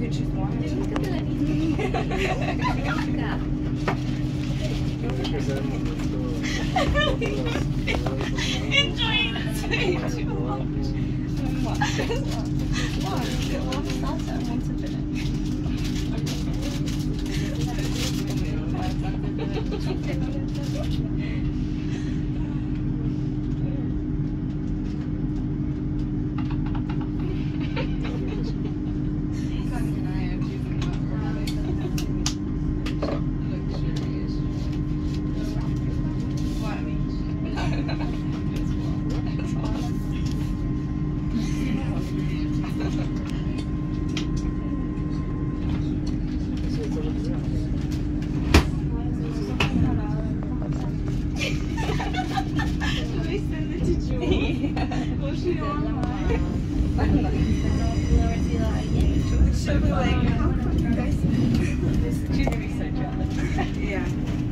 Enjoying the stage too much. One, salsa and one to finish. She'll be like, how come you guys she's gonna be so jealous. Yeah.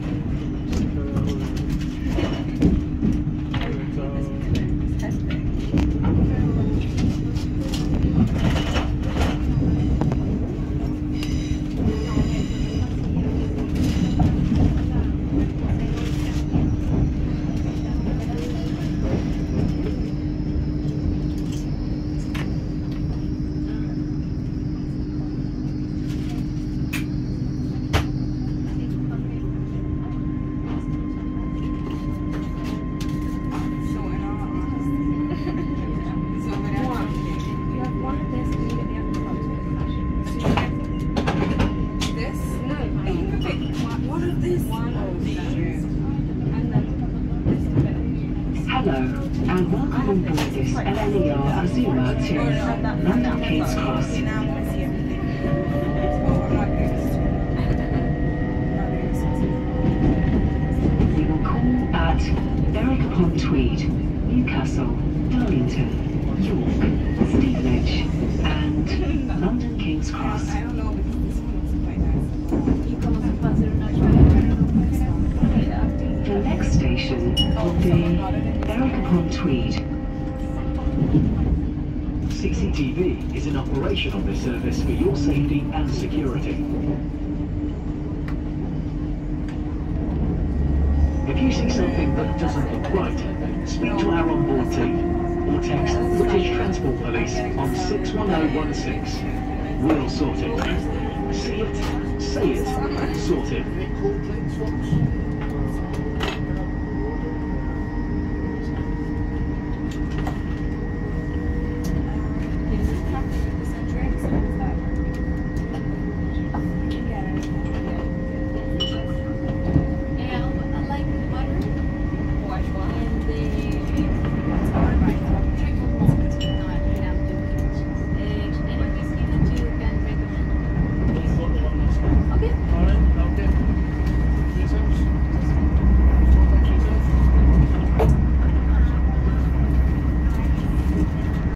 Hello, and welcome on board this LNER Azura to London King's Cross. We will call at Berwick-upon-Tweed, Newcastle, Darlington, York, Stevenage, and London King's Cross. I don't know because this one looks quite nice. The next station will be Berwick-upon-Tweed. CCTV is in operation on this service for your safety and security. If you see something that doesn't look right, speak to our onboard team or text British Transport Police on 61016. We'll sort it. See it, say it, sort it.